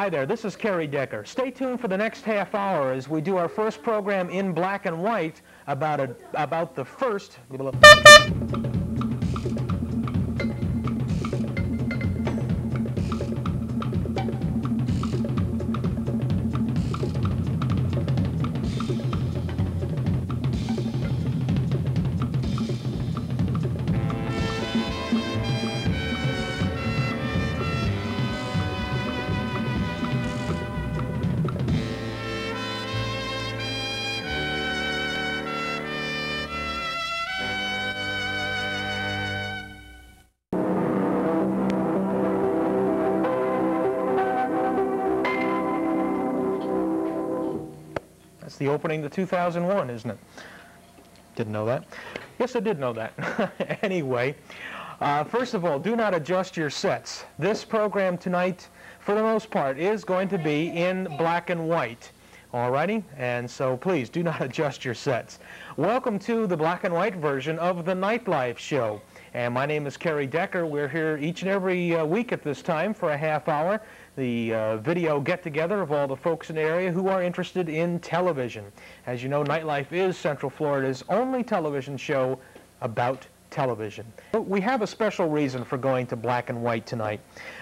Hi there, this is Kerry Decker. Stay tuned for the next half hour as we do our first program in black and white about the first... That's the opening to 2001, isn't it? Didn't know that? Yes, I did know that. Anyway, first of all, do not adjust your sets. This program tonight, for the most part, is going to be in black and white. Alrighty? And so please, do not adjust your sets. Welcome to the black and white version of the NightLife Show. And my name is Kerry Decker. We're here each and every week at this time for a half hour. The video get-together of all the folks in the area who are interested in television. As you know, NightLife is Central Florida's only television show about television. But we have a special reason for going to black and white tonight.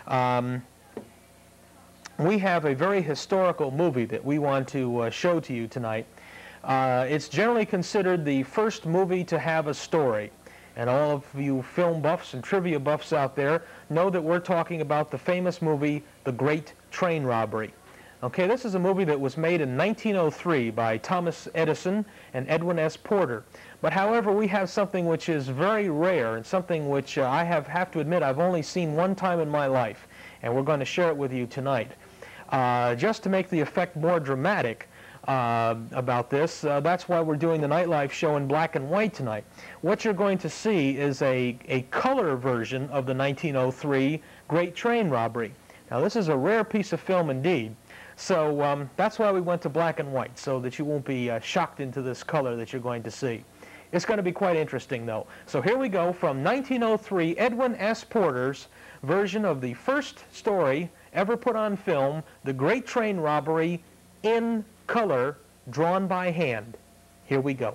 We have a very historical movie that we want to show to you tonight. It's generally considered the first movie to have a story. And all of you film buffs and trivia buffs out there know that we're talking about the famous movie, The Great Train Robbery. Okay, this is a movie that was made in 1903 by Thomas Edison and Edwin S. Porter. But however, we have something which is very rare and something which I have to admit I've only seen one time in my life. And we're going to share it with you tonight. Just to make the effect more dramatic, about this. That's why we're doing the NightLife Show in black and white tonight. What you're going to see is a color version of the 1903 Great Train Robbery. Now this is a rare piece of film indeed. So that's why we went to black and white, so that you won't be shocked into this color that you're going to see. It's going to be quite interesting though. So here we go from 1903, Edwin S. Porter's version of the first story ever put on film, The Great Train Robbery, in color, drawn by hand. Here we go.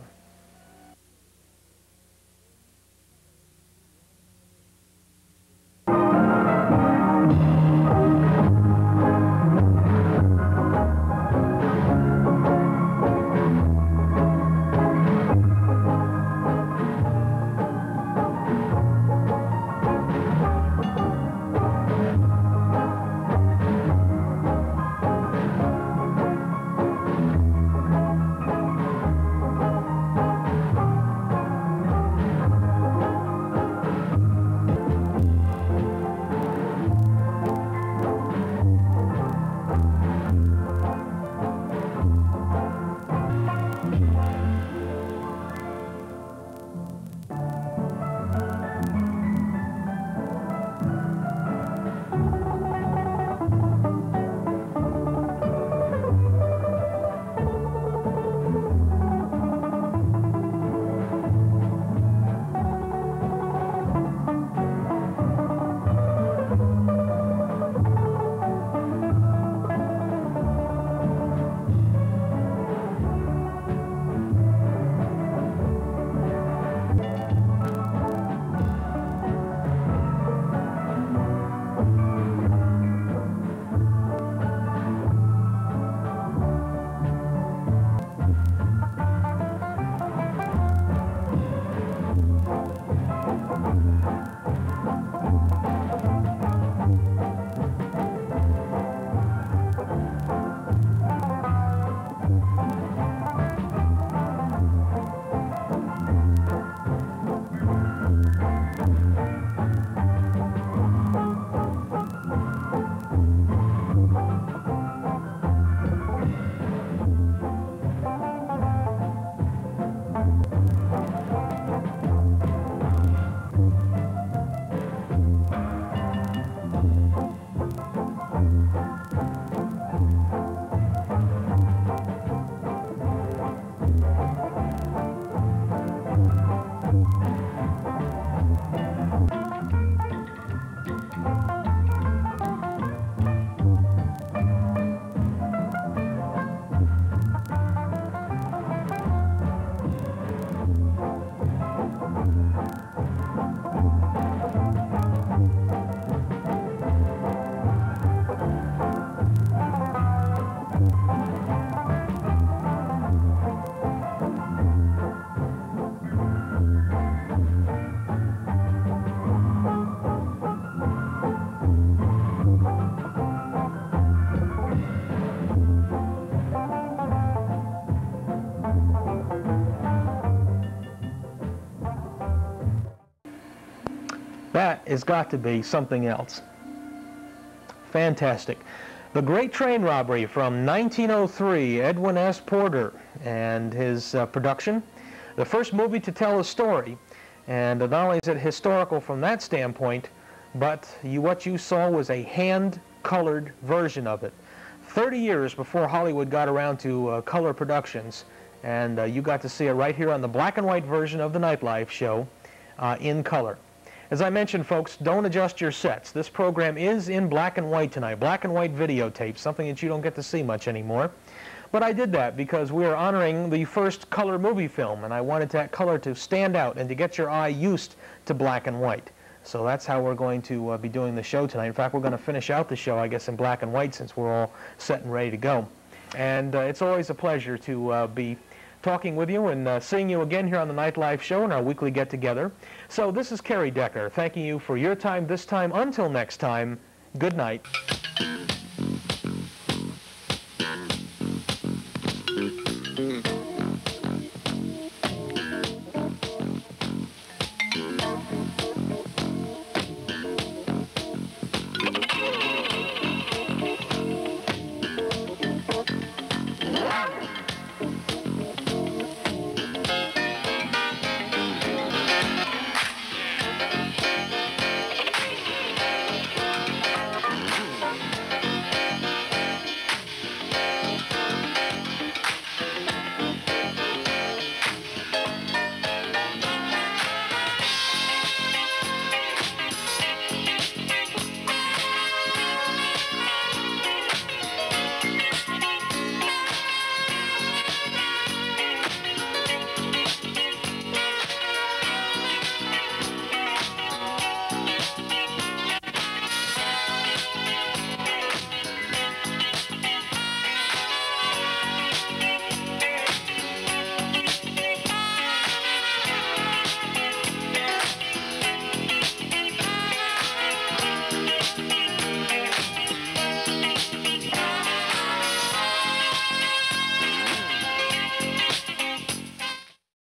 That has got to be something else. Fantastic. The Great Train Robbery from 1903, Edwin S. Porter and his production. The first movie to tell a story, and not only is it historical from that standpoint, but what you saw was a hand-colored version of it. 30 years before Hollywood got around to color productions, and you got to see it right here on the black and white version of the NightLife Show in color. As I mentioned, folks, don't adjust your sets. This program is in black and white tonight, black and white videotape, something that you don't get to see much anymore. But I did that because we are honoring the first color movie film, and I wanted that color to stand out and to get your eye used to black and white. So that's how we're going to be doing the show tonight. In fact, we're going to finish out the show, I guess, in black and white since we're all set and ready to go. And it's always a pleasure to be talking with you and seeing you again here on the NightLife Show and our weekly get-together. So this is Kerry Decker thanking you for your time this time. Until next time, good night.